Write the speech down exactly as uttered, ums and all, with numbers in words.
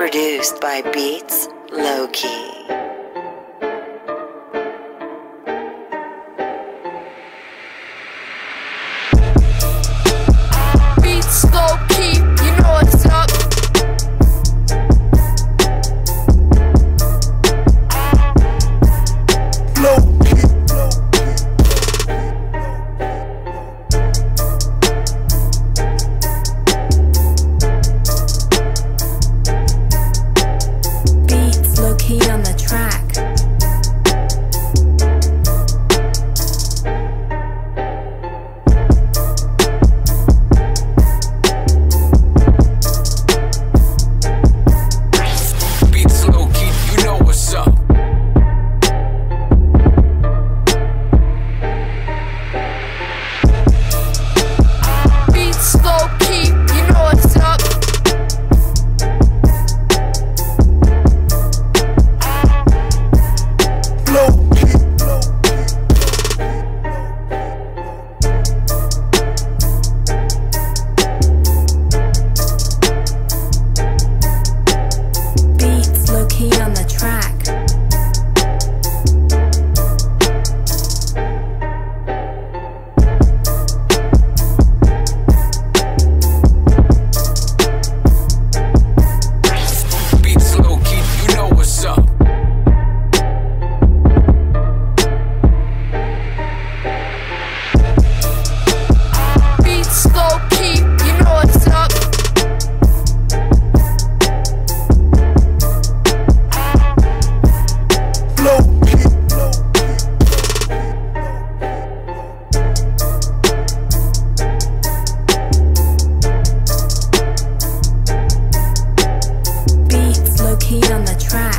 Produced by Beatz.Lowkey. Beatz.Lowkey, you know what's up. Beatz.Lowkey on the track. Beatz.Lowkey, you know what's up. Beatz.Lowkey, you know what's up. Beatz.Lowkey on the track. Beatz.Lowkey, you know what's up. Beatz.Lowkey, you know what's up. Beatz.Lowkey on the track.